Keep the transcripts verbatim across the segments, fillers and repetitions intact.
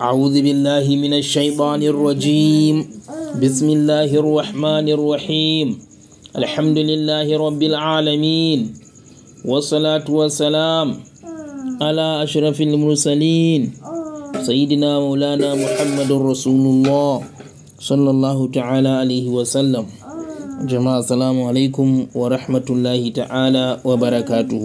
أعوذ بالله من الشيطان الرجيم بسم الله الرحمن الرحيم الحمد لله رب العالمين والصلاة والسلام على أشرف المرسلين سيدنا مولانا محمد رسول الله صلى الله تعالى عليه وسلم. جماعة السلام عليكم ورحمة الله تعالى وبركاته.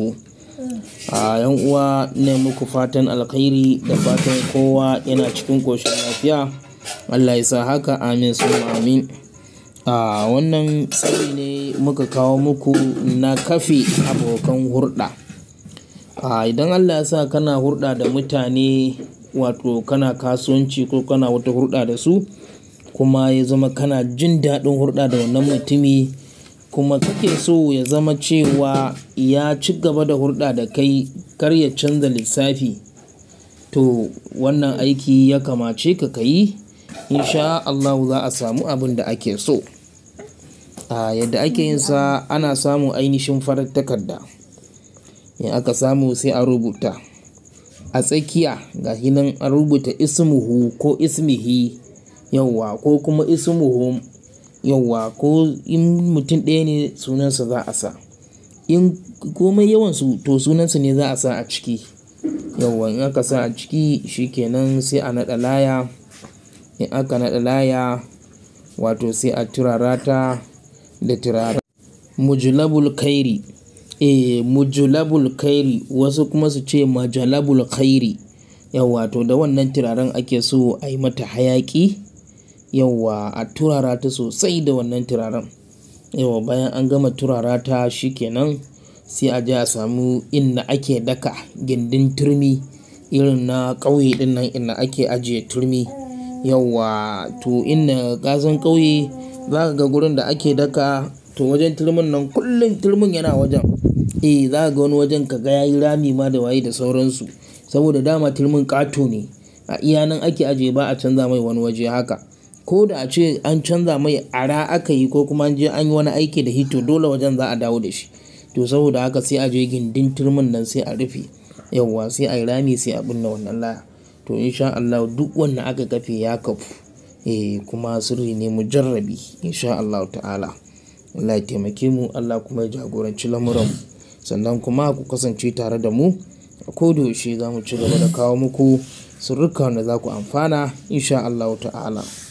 a yan uwa ne muku fatan alkhairi da fatan kowa yana cikin koshin lafiya. Allah ya sa haka, amin summa amin. a wannan tsari ne muka kawo muku na kafe abokan hurɗa. a idan Allah ya sa kana hurɗa da mutane, wato kana kasuwanci ko kana wata hurɗa da su, kuma ya zama kana jin daɗin hurɗa da wannan mutumi, kuma kake so ya zama cewa ya ci gaba da hurɗa da kai, kar ya canza lissafi, to wannan aiki ya kamace ka kayi. insha Allah za a samu abin da ake so. a yadda ake yin sa, ana samu ainihin farar takarda, in aka samu sai a rubuta a tsakiya ga hinan an rubuta ismuhu ko ismihi, yawwa, ko kuma ismuhum, yawwa, ko in mutum ɗaya ne sunansa za a sa, in komai yawansu to sunansa ne za a sa a ciki. yawwa, in aka sa a ciki shikenan sai a naɗa laya. in aka naɗa laya, wato sai a turara ta da turara mujlabul khairi. eh mujlabul khairi, wasu kuma su ce majalabul khairi. yawwa, to da wannan turaren ake so a yi mata hayaki. yawwa, a turara ta sosai da wannan turaren. yawwa, bayan an gama turara ta shikenan sai a je a samu inda ake daka gindin turmi, irin na ƙauye din nan, inda ake ajiye turmi. yawwa, to inda ƙasan ƙauye za ka ga gurin da ake daka, to wajen turmin nan kullum turmin yana wajen. eh za ka ga wani wajen ka ga yayi rami ma da waye da sauransu, saboda dama turmin ƙato ne, a iya nan ake ajiye, ba a canza mai wani waje haka. ko da a ce an canza mai ara aka yi, ko kuma an je an yi wani aiki da hito, dole wajen za a dawo da shi. to saboda haka sai a je gindin turmin nan sai a rufe. yawwa, sai a yi rami sai a binne wannan laya. to insha Allah duk wanda aka kafe ya kafu. eh kuma sirri ne mujarrabi insha Allah ta'ala. Allah ya taimake mu, Allah kuma ya jagoranci lamuran, sannan kuma ku kasance tare da mu a koda yaushe. za mu ci gaba da kawo muku sirrika da za ku amfana insha Allah ta'ala.